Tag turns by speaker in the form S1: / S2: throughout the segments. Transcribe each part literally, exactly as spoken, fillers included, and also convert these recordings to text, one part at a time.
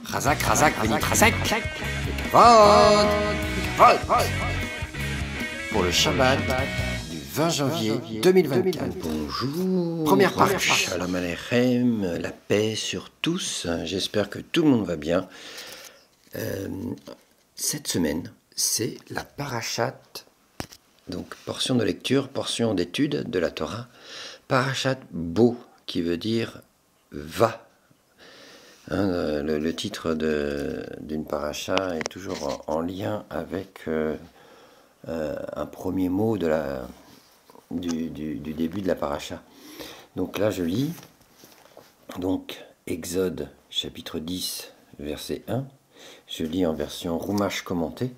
S1: Razak, Razak, Benit Razak, Kavod, Kavod, pour le Shabbat du vingt janvier deux mille vingt-quatre.
S2: Bonjour,
S1: Première partie.
S2: Shalom Aleichem, la paix sur tous. J'espère que tout le monde va bien. Euh, cette semaine, c'est la parashat, donc portion de lecture, portion d'étude de la Torah. Parashat Bo, qui veut dire va. Hein, le, le titre d'une paracha est toujours en, en lien avec euh, euh, un premier mot de la, du, du, du début de la paracha. Donc là, je lis donc Exode chapitre dix, verset un. Je lis en version Roumache commentée.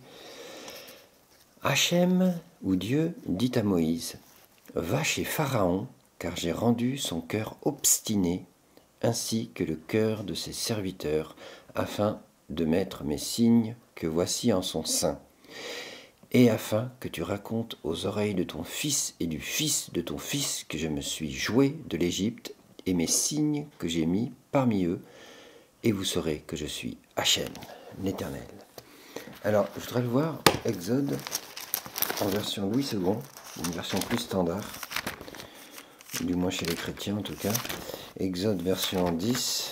S2: Hachem, ou Dieu, dit à Moïse, va chez Pharaon, car j'ai rendu son cœur obstiné, ainsi que le cœur de ses serviteurs, afin de mettre mes signes que voici en son sein, et afin que tu racontes aux oreilles de ton fils et du fils de ton fils que je me suis joué de l'Égypte, et mes signes que j'ai mis parmi eux, et vous saurez que je suis Hachem, l'Éternel. Alors, je voudrais le voir, Exode, en version Louis second, une version plus standard, du moins chez les chrétiens en tout cas. Exode version dix.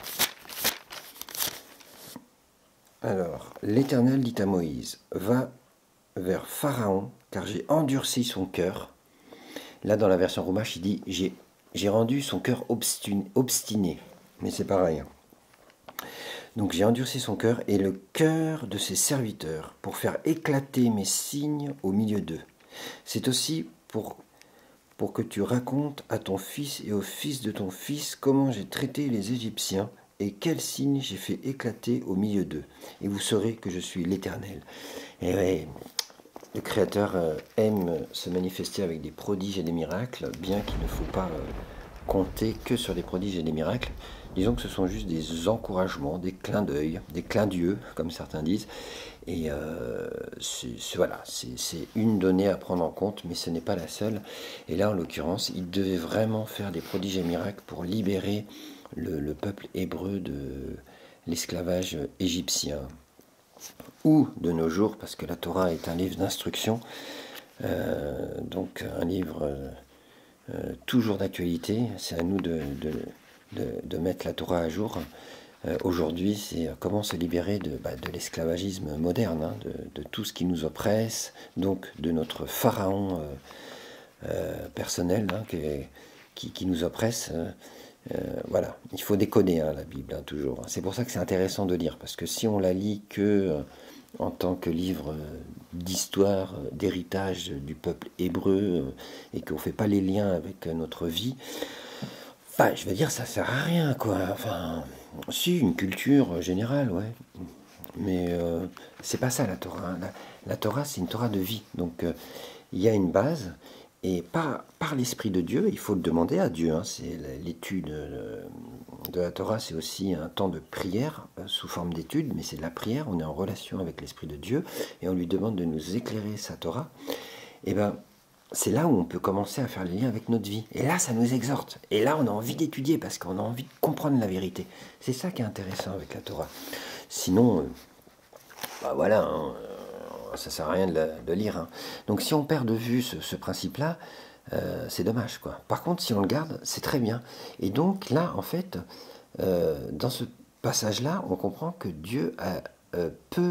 S2: Alors, l'Éternel dit à Moïse, va vers Pharaon, car j'ai endurci son cœur. Là, dans la version Roumache, il dit, j'ai, j'ai rendu son cœur obstiné, obstiné. Mais c'est pareil. Donc, j'ai endurci son cœur et le cœur de ses serviteurs, pour faire éclater mes signes au milieu d'eux. C'est aussi pour... pour que tu racontes à ton fils et au fils de ton fils comment j'ai traité les Égyptiens et quels signes j'ai fait éclater au milieu d'eux. Et vous saurez que je suis l'Éternel. Et ouais, le Créateur aime se manifester avec des prodiges et des miracles, bien qu'il ne faut pas compter que sur les prodiges et des miracles. Disons que ce sont juste des encouragements, des clins d'œil, des clins d'yeux, comme certains disent. Et euh, c'est, c'est, voilà, c'est, c'est une donnée à prendre en compte, mais ce n'est pas la seule. Et là, en l'occurrence, il devait vraiment faire des prodiges et miracles pour libérer le, le peuple hébreu de l'esclavage égyptien. Ou de nos jours, parce que la Torah est un livre d'instruction, euh, donc un livre euh, toujours d'actualité. C'est à nous de, de, de, de mettre la Torah à jour. Euh, aujourd'hui, c'est comment se libérer de, bah, de l'esclavagisme moderne, hein, de, de tout ce qui nous oppresse, donc de notre pharaon euh, euh, personnel hein, qui, qui, qui nous oppresse. Euh, euh, voilà, il faut décoder hein, la Bible, hein, toujours. C'est pour ça que c'est intéressant de lire, parce que si on la lit que euh, en tant que livre euh, d'histoire, euh, d'héritage du peuple hébreu, euh, et qu'on ne fait pas les liens avec euh, notre vie, bah, je veux dire, ça sert à rien, quoi. Enfin, si, une culture générale, ouais. Mais euh, c'est pas ça, la Torah. Hein. La, la Torah, c'est une Torah de vie. Donc, euh, il y a une base, et par, par l'Esprit de Dieu, il faut le demander à Dieu. Hein. C'est l'étude de la Torah, c'est aussi un temps de prière, euh, sous forme d'étude, mais c'est de la prière. On est en relation avec l'Esprit de Dieu, et on lui demande de nous éclairer sa Torah. Et ben, c'est là où on peut commencer à faire les liens avec notre vie. Et là, ça nous exhorte. Et là, on a envie d'étudier parce qu'on a envie de comprendre la vérité. C'est ça qui est intéressant avec la Torah. Sinon, euh, bah voilà, hein, euh, ça sert à rien de, la, de lire. Hein. Donc, si on perd de vue ce, ce principe-là, euh, c'est dommage, quoi. Par contre, si on le garde, c'est très bien. Et donc, là, en fait, euh, dans ce passage-là, on comprend que Dieu a, euh, peut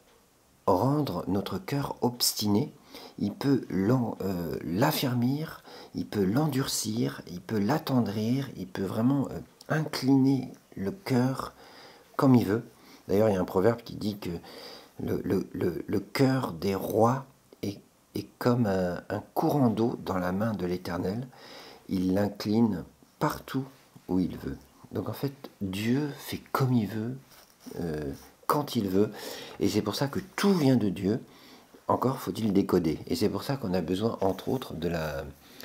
S2: rendre notre cœur obstiné. Il peut euh, l'affermir, il peut l'endurcir, il peut l'attendrir, il peut vraiment euh, incliner le cœur comme il veut. D'ailleurs, il y a un proverbe qui dit que le, le, le, le cœur des rois est, est comme un, un courant d'eau dans la main de l'Éternel. Il l'incline partout où il veut. Donc en fait, Dieu fait comme il veut, euh, quand il veut, et c'est pour ça que tout vient de Dieu. Encore faut-il décoder. Et c'est pour ça qu'on a besoin, entre autres, de, la,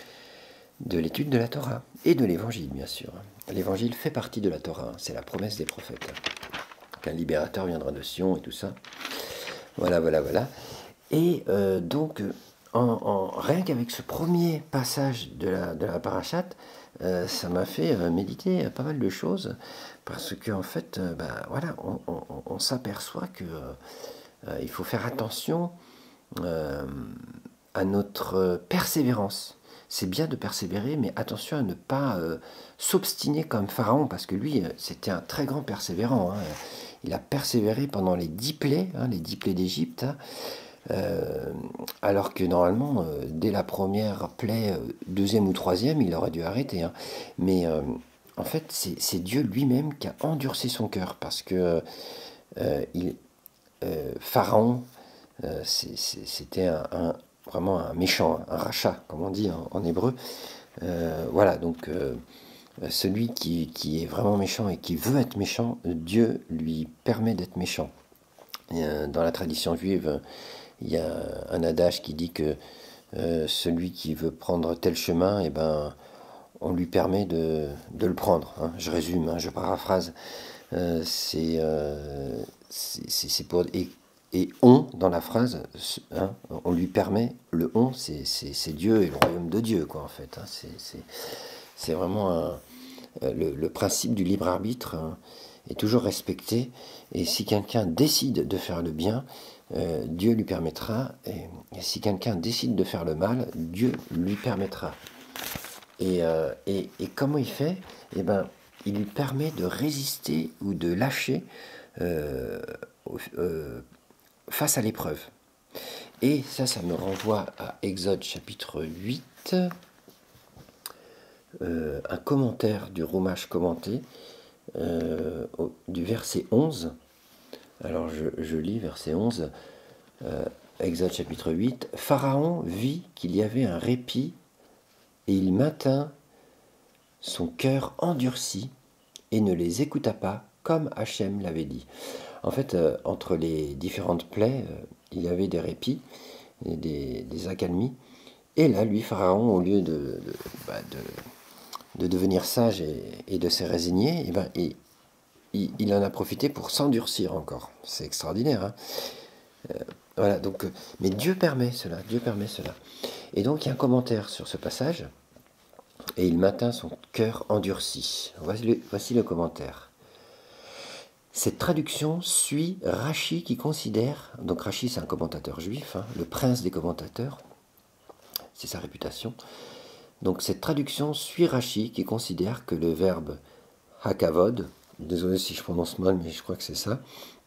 S2: de l'étude de la Torah. Et de l'Évangile, bien sûr. L'Évangile fait partie de la Torah. C'est la promesse des prophètes. Qu'un libérateur viendra de Sion et tout ça. Voilà, voilà, voilà. Et euh, donc, en, en, rien qu'avec ce premier passage de la, de la parachate, euh, ça m'a fait euh, méditer pas mal de choses, parce qu'en en fait, euh, bah, voilà, on, on, on s'aperçoit que euh, il faut faire attention euh, à notre persévérance. C'est bien de persévérer, mais attention à ne pas euh, s'obstiner comme Pharaon, parce que lui, c'était un très grand persévérant. Hein. Il a persévéré pendant les dix plaies, hein, les dix plaies d'Égypte, hein, euh, alors que normalement, euh, dès la première plaie, euh, deuxième ou troisième, il aurait dû arrêter. Hein. Mais euh, en fait, c'est Dieu lui-même qui a endurci son cœur, parce que euh, il, euh, Pharaon, euh, c'était un, un, vraiment un méchant, un rachat, comme on dit en, en hébreu. Euh, voilà, donc euh, celui qui, qui est vraiment méchant et qui veut être méchant, Dieu lui permet d'être méchant. Et, euh, dans la tradition juive, il y a un adage qui dit que euh, celui qui veut prendre tel chemin, eh ben, on lui permet de, de le prendre. Hein. Je résume, hein, je paraphrase. Euh, c'est euh, pour... Et, et on, dans la phrase, hein, on lui permet, le on, c'est Dieu et le royaume de Dieu, quoi, en fait. Hein. C'est vraiment un, le, le principe du libre arbitre hein, est toujours respecté. Et si quelqu'un décide de faire le bien, euh, Dieu lui permettra. Et, et si quelqu'un décide de faire le mal, Dieu lui permettra. Et, euh, et, et comment il fait? Eh ben, il lui permet de résister ou de lâcher euh, euh, face à l'épreuve. Et ça, ça me renvoie à Exode chapitre huit, euh, un commentaire du Rumash commenté, euh, au, du verset onze. Alors je, je lis verset onze, euh, Exode chapitre huit. Pharaon vit qu'il y avait un répit et il maintint son cœur endurci et ne les écouta pas comme Hachem l'avait dit. En fait, euh, entre les différentes plaies, euh, il y avait des répits, et des, des accalmies. Et là, lui, Pharaon, au lieu de, de, bah, de, de devenir sage et, et de se résigner, et ben, il, il, il en a profité pour s'endurcir encore. C'est extraordinaire. Hein euh, voilà, donc, euh, mais Dieu permet cela, Dieu permet cela. Et donc, il y a un commentaire sur ce passage. Et il maintint son cœur endurci. Voici le, voici le commentaire. Cette traduction suit Rachi qui considère, donc Rachi c'est un commentateur juif, hein, le prince des commentateurs, c'est sa réputation. Donc cette traduction suit Rachi qui considère que le verbe hakavod, désolé si je prononce mal mais je crois que c'est ça,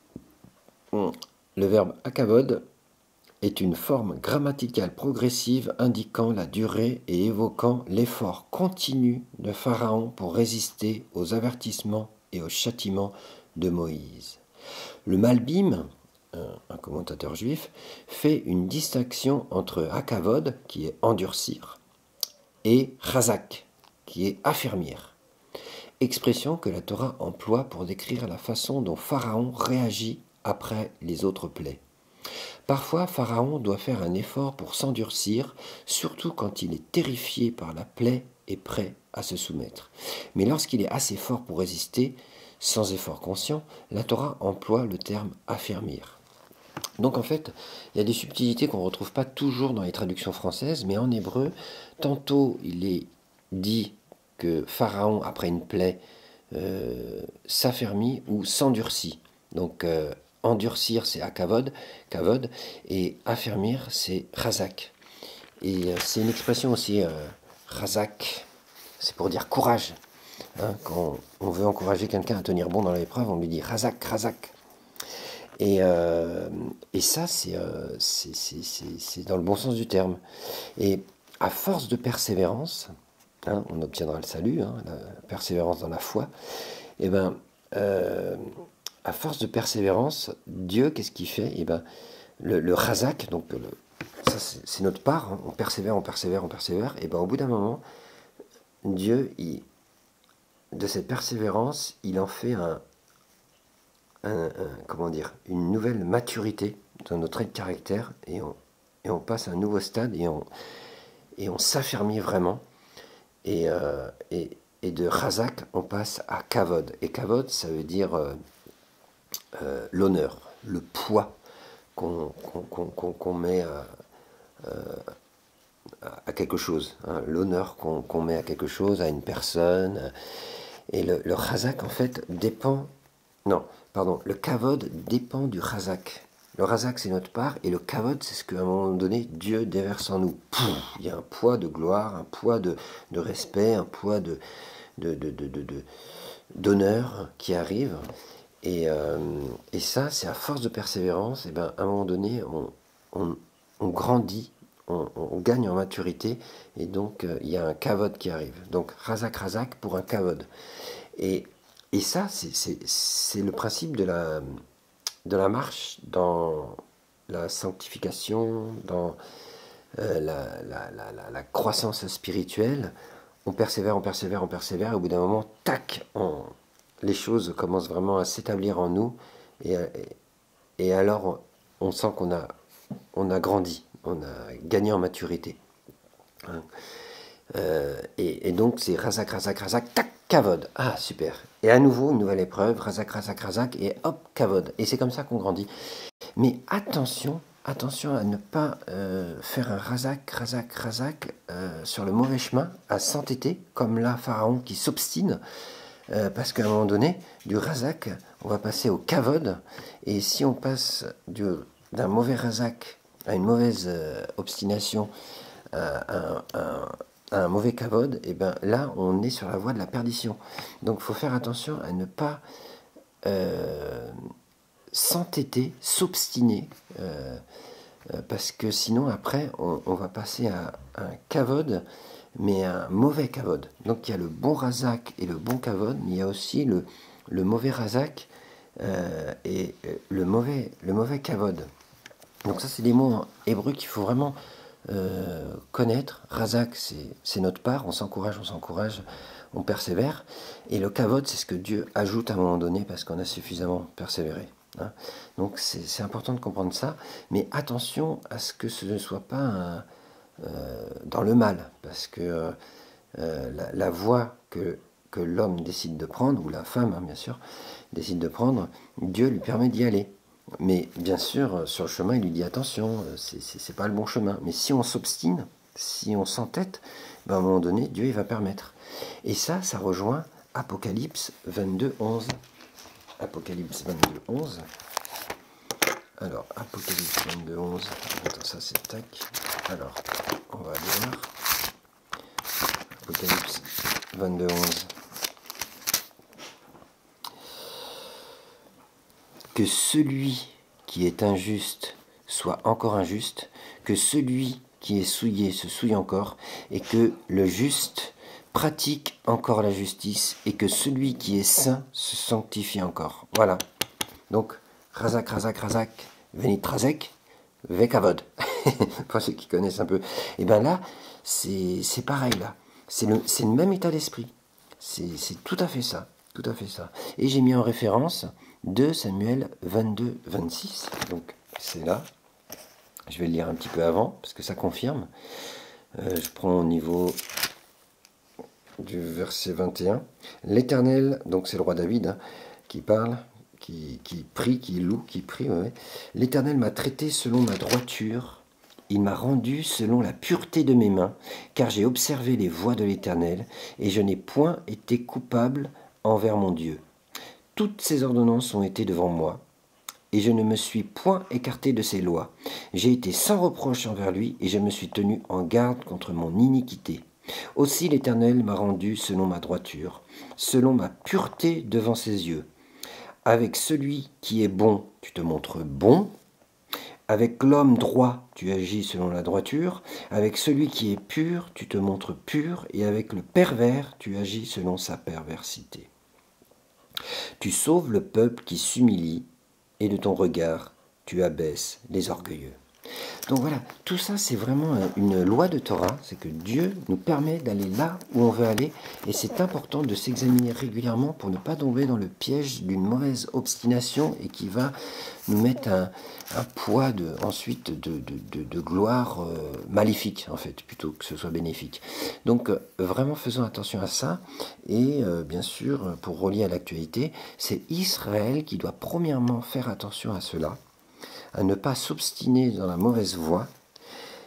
S2: le verbe hakavod est une forme grammaticale progressive indiquant la durée et évoquant l'effort continu de Pharaon pour résister aux avertissements et aux châtiments de Moïse. Le Malbim, un commentateur juif, fait une distinction entre hakavod, qui est endurcir, et chazak, qui est affermir. Expression que la Torah emploie pour décrire la façon dont Pharaon réagit après les autres plaies. Parfois, Pharaon doit faire un effort pour s'endurcir, surtout quand il est terrifié par la plaie et prêt à se soumettre. Mais lorsqu'il est assez fort pour résister, sans effort conscient, la Torah emploie le terme « affermir ». Donc en fait, il y a des subtilités qu'on ne retrouve pas toujours dans les traductions françaises, mais en hébreu, tantôt il est dit que Pharaon, après une plaie, euh, s'affermit ou s'endurcit. Donc euh, endurcir, c'est akavod, kavod, et affermir, c'est razak. Et euh, c'est une expression aussi, euh, razak, c'est pour dire courage. Hein, quand on veut encourager quelqu'un à tenir bon dans l'épreuve, on lui dit razak, razak. Et, euh, et ça, c'est euh, dans le bon sens du terme. Et à force de persévérance, hein, on obtiendra le salut, hein, la persévérance dans la foi, et ben, euh, à force de persévérance, Dieu, qu'est-ce qu'il fait? Et ben, le, le razak, donc le, ça c'est notre part, hein, on persévère, on persévère, on persévère, et ben au bout d'un moment, Dieu, il, de cette persévérance, il en fait un, un, un, comment dire, une nouvelle maturité dans notre trait de caractère, et on, et on passe à un nouveau stade, et on, et on s'affermit vraiment, et, euh, et, et de razak, on passe à kavod, et kavod, ça veut dire euh, euh, l'honneur, le poids qu'on qu'on, qu'on, qu'on met euh, euh, à quelque chose, hein, l'honneur qu'on qu'on met à quelque chose, à une personne. Et le, le chazak, en fait, dépend... Non, pardon, le kavod dépend du chazak. Le chazak, c'est notre part, et le kavod, c'est ce qu'à un moment donné, Dieu déverse en nous. Pouf, il y a un poids de gloire, un poids de, de respect, un poids de, de, de, de, de, de, d'honneur qui arrive. Et, euh, et ça, c'est à force de persévérance, et ben, à un moment donné, on, on, on grandit, on, on gagne en maturité, et donc euh, il y a un kavod qui arrive. Donc, razak, razak pour un kavod. Et, et ça, c'est le principe de la, de la marche dans la sanctification, dans euh, la, la, la, la, la croissance spirituelle. On persévère, on persévère, on persévère, et au bout d'un moment, tac, on, les choses commencent vraiment à s'établir en nous, et, et, et alors on sent qu'on a, on a grandi, on a gagné en maturité. Hein. Euh, et, et donc c'est razak, razak, razak, tac, kavod. Ah, super. Et à nouveau, une nouvelle épreuve, razak, razak, razak, et hop, kavod. Et c'est comme ça qu'on grandit. Mais attention, attention à ne pas euh, faire un razak, razak, razak euh, sur le mauvais chemin, à s'entêter, comme là, Pharaon qui s'obstine, euh, parce qu'à un moment donné, du razak, on va passer au kavod, et si on passe d'un mauvais razak à une mauvaise euh, obstination, à un, un, un mauvais kavod, et ben là, on est sur la voie de la perdition. Donc, il faut faire attention à ne pas euh, s'entêter, s'obstiner, euh, parce que sinon, après, on, on va passer à un kavod, mais un mauvais kavod. Donc, il y a le bon razak et le bon kavod, mais il y a aussi le, le mauvais razak euh, et le mauvais, le mauvais kavod. Donc, ça, c'est des mots en hébreu qu'il faut vraiment Euh, connaître. Razak, c'est notre part, on s'encourage, on s'encourage, on persévère, et le kavod, c'est ce que Dieu ajoute à un moment donné parce qu'on a suffisamment persévéré. Hein. Donc c'est important de comprendre ça, mais attention à ce que ce ne soit pas un, euh, dans le mal, parce que euh, la, la voie que, que l'homme décide de prendre, ou la femme, hein, bien sûr, décide de prendre, Dieu lui permet d'y aller. Mais bien sûr, sur le chemin, il lui dit attention, c'est pas le bon chemin. Mais si on s'obstine, si on s'entête, ben à un moment donné, Dieu il va permettre. Et ça, ça rejoint Apocalypse vingt-deux, onze. Apocalypse vingt-deux, onze. Alors, Apocalypse vingt-deux, onze. Attends, ça c'est tac. Alors, on va aller voir. Apocalypse vingt-deux, onze. Que celui qui est injuste soit encore injuste, que celui qui est souillé se souille encore, et que le juste pratique encore la justice, et que celui qui est saint se sanctifie encore. Voilà. Donc, razak, razak, razak, venit razek, vekavod. Pour ceux qui connaissent un peu. Et bien là, c'est pareil là. C'est le, le même état d'esprit. C'est tout à fait ça. Tout à fait ça. Et j'ai mis en référence deux Samuel vingt-deux, vingt-six. Donc c'est là. Je vais le lire un petit peu avant, parce que ça confirme. Euh, je prends au niveau du verset vingt et un. L'Éternel, donc c'est le roi David hein, qui parle, qui, qui prie, qui loue, qui prie. Ouais. L'Éternel m'a traité selon ma droiture. Il m'a rendu selon la pureté de mes mains, car j'ai observé les voies de l'Éternel, et je n'ai point été coupable envers mon Dieu. Toutes ses ordonnances ont été devant moi, et je ne me suis point écarté de ses lois. J'ai été sans reproche envers lui, et je me suis tenu en garde contre mon iniquité. Aussi l'Éternel m'a rendu selon ma droiture, selon ma pureté devant ses yeux. Avec celui qui est bon, tu te montres bon. Avec l'homme droit, tu agis selon la droiture. Avec celui qui est pur, tu te montres pur. Et avec le pervers, tu agis selon sa perversité. Tu sauves le peuple qui s'humilie, et de ton regard, tu abaisses les orgueilleux. Donc voilà, tout ça c'est vraiment une loi de Torah, c'est que Dieu nous permet d'aller là où on veut aller, et c'est important de s'examiner régulièrement pour ne pas tomber dans le piège d'une mauvaise obstination et qui va nous mettre un, un poids de, ensuite de, de, de, de gloire euh, maléfique en fait, plutôt que ce soit bénéfique. Donc euh, vraiment faisons attention à ça, et euh, bien sûr, pour relier à l'actualité, c'est Israël qui doit premièrement faire attention à cela, à ne pas s'obstiner dans la mauvaise voie,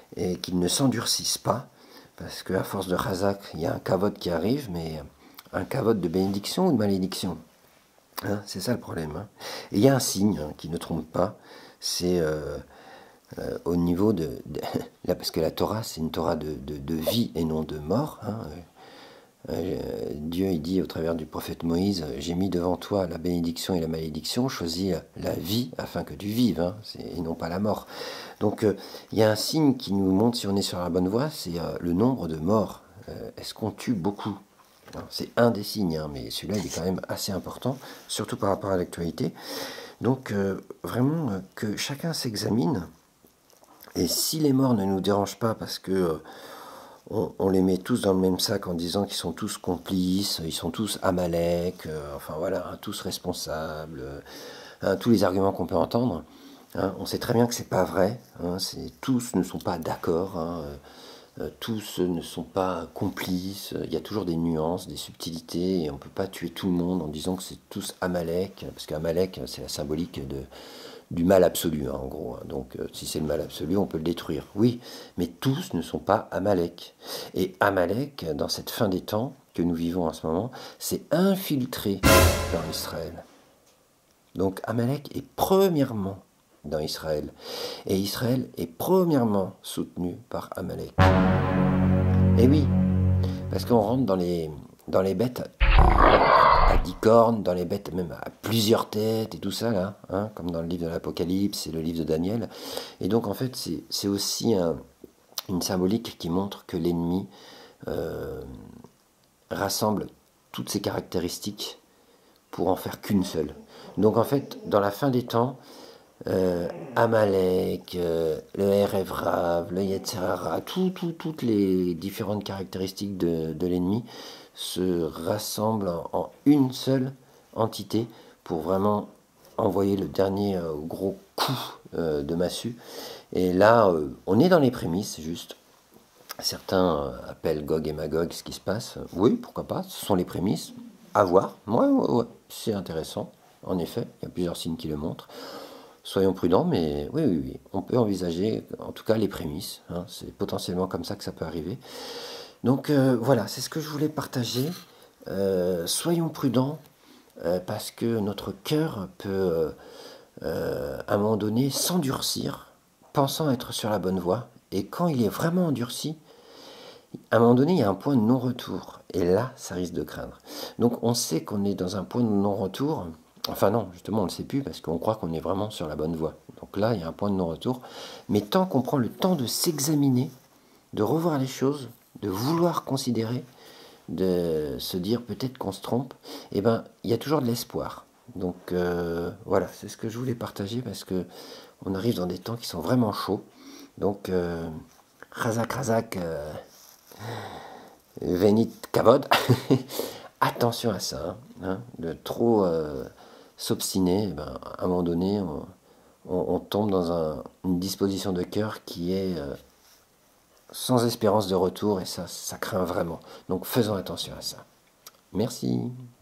S2: et qu'ils ne s'endurcissent pas, parce qu'à force de Chazak, il y a un kavod qui arrive, mais un kavod de bénédiction ou de malédiction, hein, c'est ça le problème. Hein. Et il y a un signe hein, qui ne trompe pas, c'est euh, euh, au niveau de, de... Là, parce que la Torah, c'est une Torah de, de, de vie et non de mort. Hein. Euh, Dieu, il dit au travers du prophète Moïse, j'ai mis devant toi la bénédiction et la malédiction, choisis la vie afin que tu vives, hein, et non pas la mort. Donc euh, il y a un signe qui nous montre si on est sur la bonne voie, c'est euh, le nombre de morts. Euh, Est-ce qu'on tue beaucoup? C'est un des signes, hein, mais celui-là il est quand même assez important, surtout par rapport à l'actualité. Donc euh, vraiment euh, que chacun s'examine, et si les morts ne nous dérangent pas parce que euh, on, on les met tous dans le même sac en disant qu'ils sont tous complices, ils sont tous Amalek, euh, enfin voilà, hein, tous responsables, euh, hein, tous les arguments qu'on peut entendre. Hein, on sait très bien que c'est pas vrai. Hein, tous ne sont pas d'accord. Hein, euh, tous ne sont pas complices. Il y a toujours des nuances, des subtilités, et on peut pas tuer tout le monde en disant que c'est tous Amalek, parce qu'Amalek c'est la symbolique de du mal absolu, hein, en gros. Hein. Donc, euh, si c'est le mal absolu, on peut le détruire. Oui, mais tous ne sont pas Amalek. Et Amalek, dans cette fin des temps que nous vivons en ce moment, s'est infiltré dans Israël. Donc, Amalek est premièrement dans Israël. Et Israël est premièrement soutenu par Amalek. Et oui, parce qu'on rentre dans les, dans les bêtes à dix cornes, dans les bêtes même à plusieurs têtes et tout ça, là, hein, comme dans le livre de l'Apocalypse et le livre de Daniel. Et donc, en fait, c'est aussi un, une symbolique qui montre que l'ennemi euh, rassemble toutes ses caractéristiques pour en faire qu'une seule. Donc, en fait, dans la fin des temps, euh, Amalek, euh, le Erev Rav, le Yetzer Hara, tout, tout, toutes les différentes caractéristiques de, de l'ennemi se rassemblent en, en une seule entité pour vraiment envoyer le dernier euh, gros coup euh, de massue. Et là, euh, on est dans les prémices, juste. Certains euh, appellent Gog et Magog ce qui se passe. Oui, pourquoi pas, ce sont les prémices. À voir. Ouais, ouais, ouais. C'est intéressant. En effet, il y a plusieurs signes qui le montrent. Soyons prudents, mais oui, oui, oui, on peut envisager, en tout cas, les prémices. Hein, c'est potentiellement comme ça que ça peut arriver. Donc euh, voilà, c'est ce que je voulais partager. Euh, soyons prudents, euh, parce que notre cœur peut, euh, euh, à un moment donné, s'endurcir, pensant être sur la bonne voie. Et quand il est vraiment endurci, à un moment donné, il y a un point de non-retour. Et là, ça risque de craindre. Donc on sait qu'on est dans un point de non-retour. Enfin non, justement, on ne le sait plus parce qu'on croit qu'on est vraiment sur la bonne voie. Donc là, il y a un point de non-retour. Mais tant qu'on prend le temps de s'examiner, de revoir les choses, de vouloir considérer, de se dire peut-être qu'on se trompe, eh ben, il y a toujours de l'espoir. Donc euh, voilà, c'est ce que je voulais partager parce que on arrive dans des temps qui sont vraiment chauds. Donc, euh, Razak, Razak, euh, Venit Kavod, attention à ça, hein, de trop euh, s'obstiner, eh ben, à un moment donné, on, on, on tombe dans un, une disposition de cœur qui est euh, sans espérance de retour, et ça, ça craint vraiment. Donc faisons attention à ça. Merci.